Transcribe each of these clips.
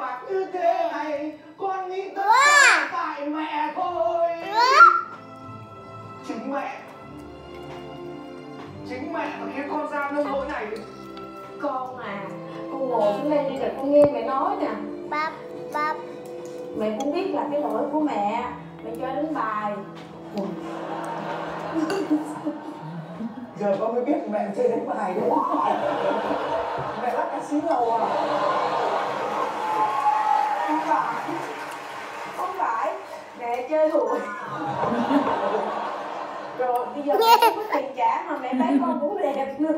bạc như thế này, con nghĩ tất cả tại mẹ thôi. Chính mẹ mà khiến con ra nông nỗi này. Con à, con ngồi xuống đây đi rồi con nghe mẹ nói nè. Mẹ cũng biết là cái lỗi của mẹ cho đánh bài. Giờ con mới biết mẹ chơi đánh bài đấy. Mẹ lắc casino à? Không phải, mẹ chơi hụi. Rồi bây giờ mẹ không có tiền trả mà mẹ thấy con cũng đẹp nữa.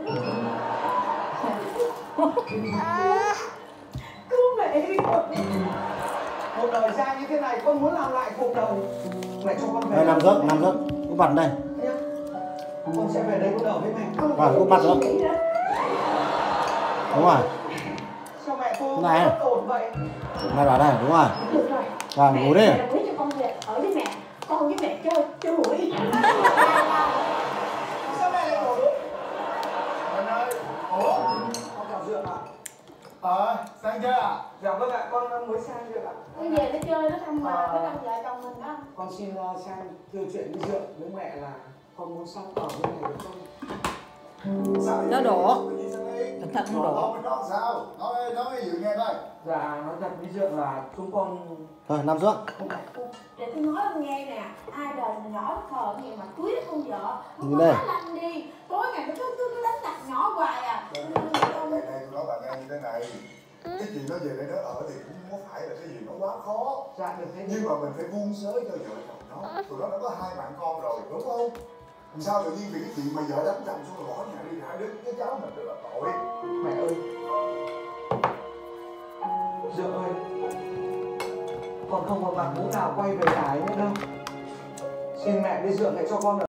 Cứu mẹ đi con. Một đời trai như thế này con muốn làm lại cuộc đời. Mẹ cho con về. Đây nằm giấc, úp mặt đây. Con sẽ về đây con ở với mẹ. Vâng, úp mặt nữa. Đúng rồi. Sao mẹ cô này bất ổn vậy? Mẹ vào đây, đúng rồi. Được rồi. Vâng, ngủ đi. Mẹ đồng ý cho con về ở với mẹ. Con với mẹ chơi hụi. Sao mẹ lại ngủ? Con ơi. Ủa? Con chào Dượng ạ. Sang chưa ạ? Dạ vâng ạ, con mới sang Dượng ạ. Con về nó chơi nó thăm vợ chồng mình đó. Con xin sang thưa chuyện với Dượng với mẹ là con muốn sang ở với mẹ được không? Nó đổ. Cẩn thận không đổ. Nó sao? Nói cái gì nghe coi. Dạ, nói thật với Dượng là chúng con... Thôi, nằm xuống. Để tôi nói ông nghe nè, ai đời nhỏ thờ gì mà cưới nó con vợ, Nhìn nó đây. quá lanh đi, tối ngày nó cứ đánh đập nhỏ hoài à. Đây tôi nói bà nghe như thế này. Cái chuyện nó về đây nó ở thì cũng không phải là cái gì nó quá khó. Dạ được thế. Nhưng mà mình phải buông xới cho vợ chồng nó. Tụi nó đã có 2 bạn con rồi, đúng không? Làm sao tự nhiên vì cái chuyện mà vợ đánh chồng xong rồi bỏ nhà đi hại đứa cái cháu mình rất là tội. Mẹ ơi. Dượng ơi. Con không có mặt mũi nào quay về nhà ấy nữa đâu. Xin mẹ với Dượng hãy cho con ở